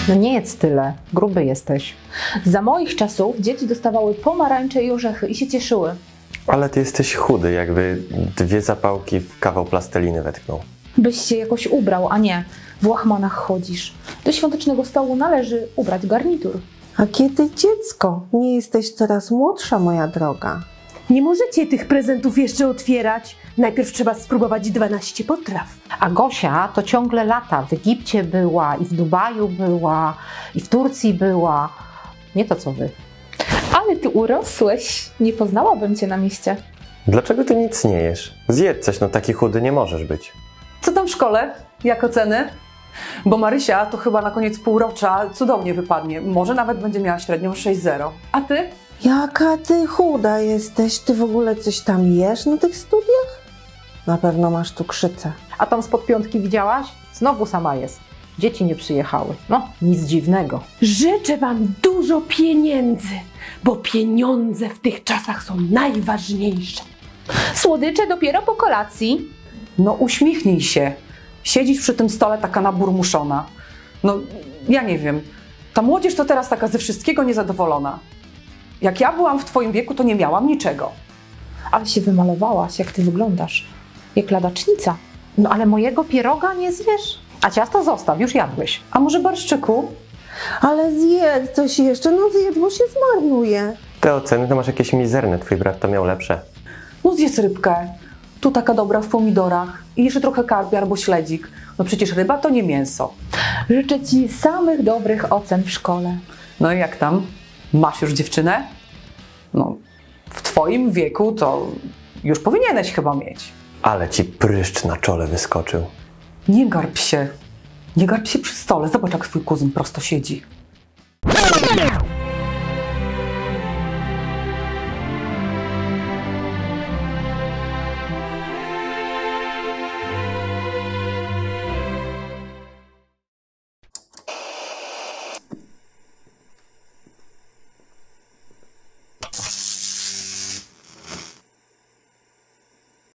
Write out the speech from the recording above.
No nie jedz tyle, gruby jesteś. Za moich czasów dzieci dostawały pomarańcze i orzechy i się cieszyły. Ale ty jesteś chudy, jakby 2 zapałki w kawał plasteliny wetknął. Byś się jakoś ubrał, a nie w łachmanach chodzisz. Do świątecznego stołu należy ubrać garnitur. A kiedy dziecko? Nie jesteś coraz młodsza, moja droga. Nie możecie tych prezentów jeszcze otwierać. Najpierw trzeba spróbować 12 potraw. A Gosia to ciągle lata. W Egipcie była, i w Dubaju była, i w Turcji była. Nie to co wy. Ale ty urosłeś. Nie poznałabym cię na mieście. Dlaczego ty nic nie jesz? Zjedz coś, no taki chudy nie możesz być. Co tam w szkole? Jak oceny? Bo Marysia to chyba na koniec półrocza cudownie wypadnie. Może nawet będzie miała średnią 6,0. A ty? Jaka ty chuda jesteś? Ty w ogóle coś tam jesz na tych studiach? Na pewno masz cukrzycę. A tam spod piątki widziałaś? Znowu sama jest. Dzieci nie przyjechały. No, nic dziwnego. Życzę wam dużo pieniędzy, bo pieniądze w tych czasach są najważniejsze. Słodycze dopiero po kolacji. No uśmiechnij się. Siedzisz przy tym stole taka naburmuszona. No, ja nie wiem. Ta młodzież to teraz taka ze wszystkiego niezadowolona. Jak ja byłam w twoim wieku, to nie miałam niczego. Ale się wymalowałaś, jak ty wyglądasz. Jak ladacznica. No ale mojego pieroga nie zjesz. A ciasto zostaw, już jadłeś. A może barszczyku? Ale zjedz coś jeszcze, no zjedz, bo się zmarnuje. Te oceny to masz jakieś mizerne, twój brat to miał lepsze. No zjedz rybkę. Tu taka dobra w pomidorach. I jeszcze trochę karpia albo śledzik. No przecież ryba to nie mięso. Życzę ci samych dobrych ocen w szkole. No i jak tam? Masz już dziewczynę? No, w twoim wieku to już powinieneś chyba mieć. Ale ci pryszcz na czole wyskoczył. Nie garb się. Nie garb się przy stole. Zobacz, jak twój kuzyn prosto siedzi.